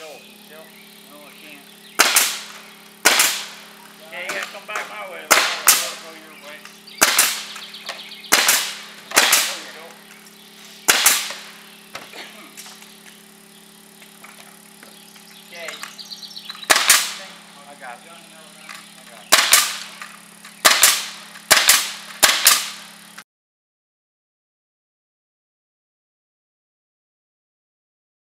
go, Phil. No, I can't. Yeah, you gotta come back my way. I'll go your way. There you go. Okay. I got it. I got it.